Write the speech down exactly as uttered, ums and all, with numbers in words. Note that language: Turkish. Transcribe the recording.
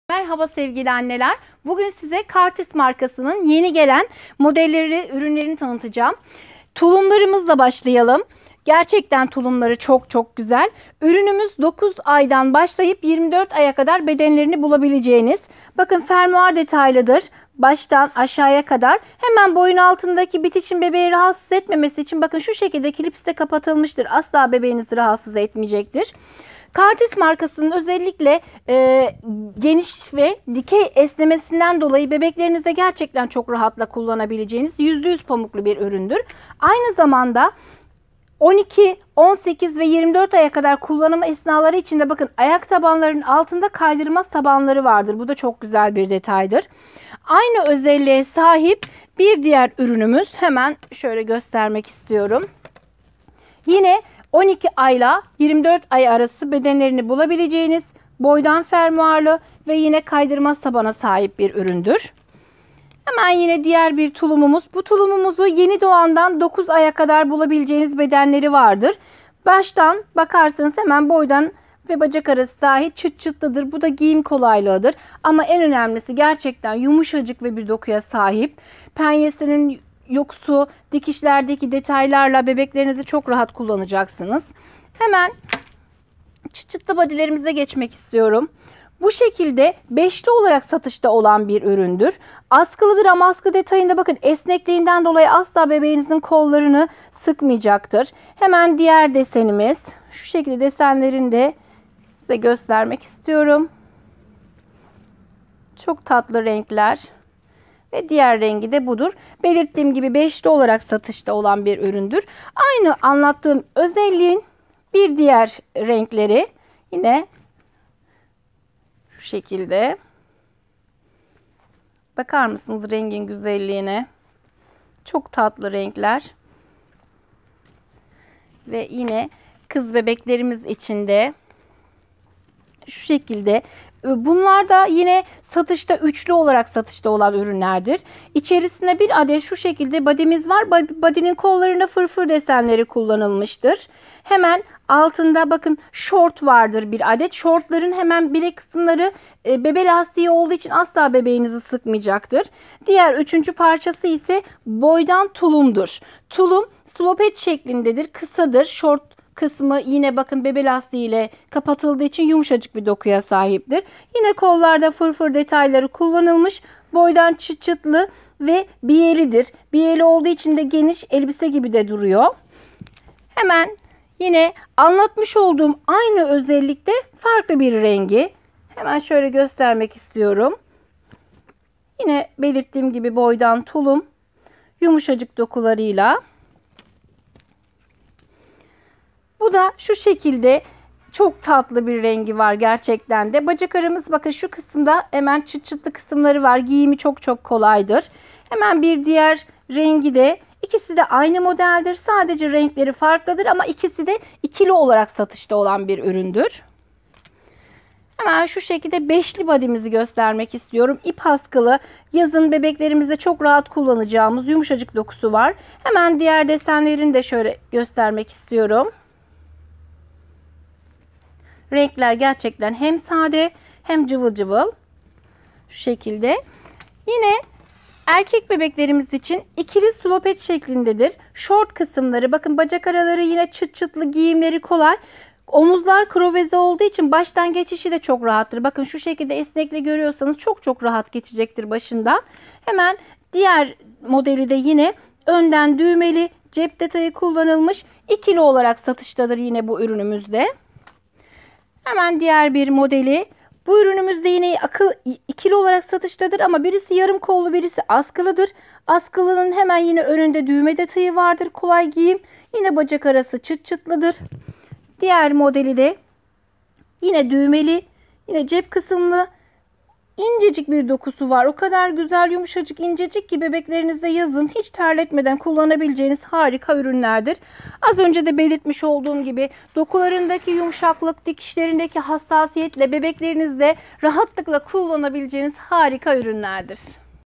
Merhaba sevgili anneler. Bugün size Cartier markasının yeni gelen modelleri, ürünlerini tanıtacağım. Tulumlarımızla başlayalım. Gerçekten tulumları çok çok güzel. Ürünümüz dokuz aydan başlayıp yirmi dört aya kadar bedenlerini bulabileceğiniz. Bakın fermuar detaylıdır. Baştan aşağıya kadar. Hemen boyun altındaki bitişin bebeği rahatsız etmemesi için bakın şu şekilde klipsle kapatılmıştır. Asla bebeğinizi rahatsız etmeyecektir. Cartier markasının özellikle e, geniş ve dikey esnemesinden dolayı bebeklerinizde gerçekten çok rahatla kullanabileceğiniz yüzde yüz pamuklu bir üründür. Aynı zamanda on iki, on sekiz ve yirmi dört aya kadar kullanım esnaları içinde bakın ayak tabanlarının altında kaydırmaz tabanları vardır. Bu da çok güzel bir detaydır. Aynı özelliğe sahip bir diğer ürünümüz, hemen şöyle göstermek istiyorum. Yine on iki ayla yirmi dört ay arası bedenlerini bulabileceğiniz boydan fermuarlı ve yine kaydırmaz tabana sahip bir üründür. Hemen yine diğer bir tulumumuz. Bu tulumumuzu yeni doğandan dokuz aya kadar bulabileceğiniz bedenleri vardır. Baştan bakarsanız hemen boydan ve bacak arası dahi çıt çıtlıdır. Bu da giyim kolaylığıdır. Ama en önemlisi gerçekten yumuşacık ve bir dokuya sahip. Penyesinin yoksu, dikişlerdeki detaylarla bebeklerinizi çok rahat kullanacaksınız. Hemen çıt çıtlı bodylerimize geçmek istiyorum. Bu şekilde beşli olarak satışta olan bir üründür. Askılıdır ama askı detayında bakın esnekliğinden dolayı asla bebeğinizin kollarını sıkmayacaktır. Hemen diğer desenimiz. Şu şekilde desenlerini de size göstermek istiyorum. Çok tatlı renkler. Ve diğer rengi de budur. Belirttiğim gibi beşli olarak satışta olan bir üründür. Aynı anlattığım özelliğin bir diğer renkleri yine şu şekilde. Bakar mısınız rengin güzelliğine? Çok tatlı renkler. Ve yine kız bebeklerimiz için de şu şekilde. Bunlar da yine satışta üçlü olarak satışta olan ürünlerdir. İçerisinde bir adet şu şekilde body'miz var. Body'nin kollarında fırfır desenleri kullanılmıştır. Hemen altında bakın şort vardır bir adet. Şortların hemen bilek kısımları bebe lastiği olduğu için asla bebeğinizi sıkmayacaktır. Diğer üçüncü parçası ise boydan tulumdur. Tulum slopet şeklindedir. Kısadır. Şort kısmı yine bakın bebe lastiği ile kapatıldığı için yumuşacık bir dokuya sahiptir. Yine kollarda fırfır detayları kullanılmış. Boydan çıt çıtlı ve biyelidir. Biyeli olduğu için de geniş elbise gibi de duruyor. Hemen yine anlatmış olduğum aynı özellikte farklı bir rengi. Hemen şöyle göstermek istiyorum. Yine belirttiğim gibi boydan tulum, yumuşacık dokularıyla. Bu da şu şekilde çok tatlı bir rengi var gerçekten de. Bacak aramız bakın şu kısımda hemen çıt çıtlı kısımları var. Giyimi çok çok kolaydır. Hemen bir diğer rengi de, ikisi de aynı modeldir. Sadece renkleri farklıdır ama ikisi de ikili olarak satışta olan bir üründür. Hemen şu şekilde beşli body'mizi göstermek istiyorum. İp askılı, yazın bebeklerimizde çok rahat kullanacağımız yumuşacık dokusu var. Hemen diğer desenlerini de şöyle göstermek istiyorum. Renkler gerçekten hem sade hem cıvıl cıvıl. Şu şekilde. Yine erkek bebeklerimiz için ikili slopet şeklindedir. Şort kısımları bakın bacak araları yine çıt çıtlı, giyimleri kolay. Omuzlar kroveze olduğu için baştan geçişi de çok rahattır. Bakın şu şekilde esnekle görüyorsanız çok çok rahat geçecektir başından. Hemen diğer modeli de yine önden düğmeli, cep detayı kullanılmış, ikili olarak satıştadır yine bu ürünümüzde. Hemen diğer bir modeli. Bu ürünümüzde yine akıl ikili olarak satıştadır ama birisi yarım kollu, birisi askılıdır. Askılının hemen yine önünde düğme detayı vardır. Kolay giyim. Yine bacak arası çıt çıtlıdır. Diğer modeli de yine düğmeli, yine cep kısımlı, incecik bir dokusu var. O kadar güzel, yumuşacık, incecik ki bebeklerinizde yazın hiç terletmeden kullanabileceğiniz harika ürünlerdir. Az önce de belirtmiş olduğum gibi dokularındaki yumuşaklık, dikişlerindeki hassasiyetle bebeklerinizde rahatlıkla kullanabileceğiniz harika ürünlerdir.